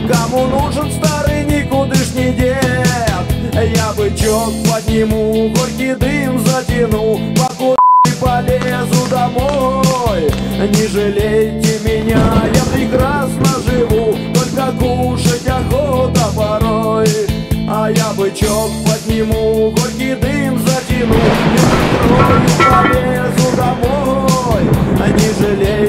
Кому нужен старый никудышний дед? Я бычок подниму, горький дым затяну, покурю и полезу домой. Не жалейте меня, я прекрасно живу, только кушать охота порой. А я бычок подниму, горький дым затяну, и полезу домой. Не жалейте